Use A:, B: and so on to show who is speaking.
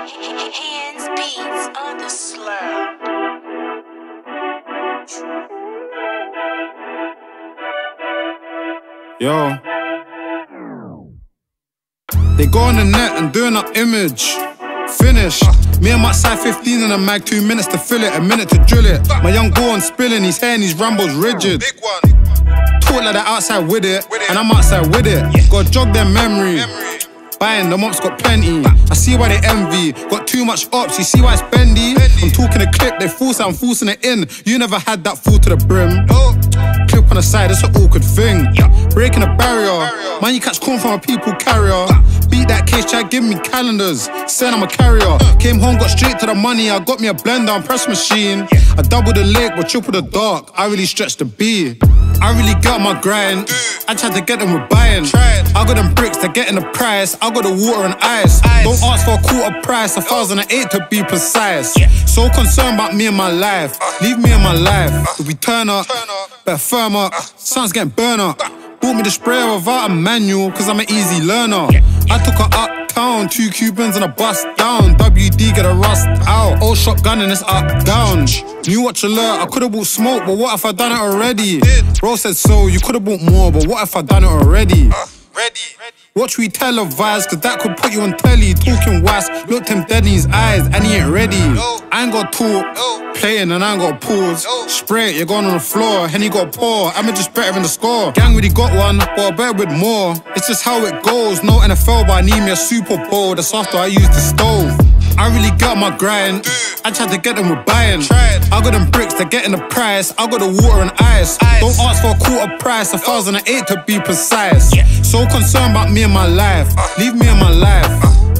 A: Hands beats on the slur.
B: Yo. They go on the net and doing up image. Finish. Me and my side 15 in a mag, 2 minutes to fill it, a minute to drill it. My young boy on spilling, his hair and his Rambo's rigid.
C: Big one.
B: Talk like they're outside with it, and I'm outside with it. Gotta jog their memory. Buying, the mops got plenty. I see why they envy. Got too much ops, you see why it's bendy? I'm talking a clip, they force it, I'm forcing it in. You never had that full to the brim. Clip on the side, it's an awkward thing. Breaking a barrier. Man, you catch corn from a people carrier. Beat that case, try give me calendars. Said I'm a carrier. Came home, got straight to the money. I got me a blender and press machine. I double the leg, but triple the dark. I really stretch the B. I really got my grind. I tried to get them with buying. I got them bricks, they're getting the price. I got the water and ice. Don't ask for a quarter price, 1008 to be precise. So concerned about me and my life. Leave me in my life. If we turn up, better firm up. Sun's getting burn up. Bought me the sprayer without a manual, cause I'm an easy learner. I took her uptown, 2 Cubans and a bust down. WD get a rust out. Old shotgun and it's up down. New watch alert, I could've bought smoke, but what if I done it already? Bro said so, you could've bought more, but what if I done it already? Watch we televise, cause that could put you on telly. Talking wise, looked him dead in his eyes, and he ain't ready. I ain't got talk, playing and I ain't got pause. Spray it, you're going on the floor, Henny got pour, I'ma just better in the score. Gang really got one, but I better with more. It's just how it goes, no NFL, but I need me a Super Bowl. That's after I used the stove. I really got my grind. I tried to get them with buying. I got them bricks, they're getting the price. I got the water and ice. Don't ask for a quarter price, 1008 to be precise. So concerned about me and my life. Leave me in my life.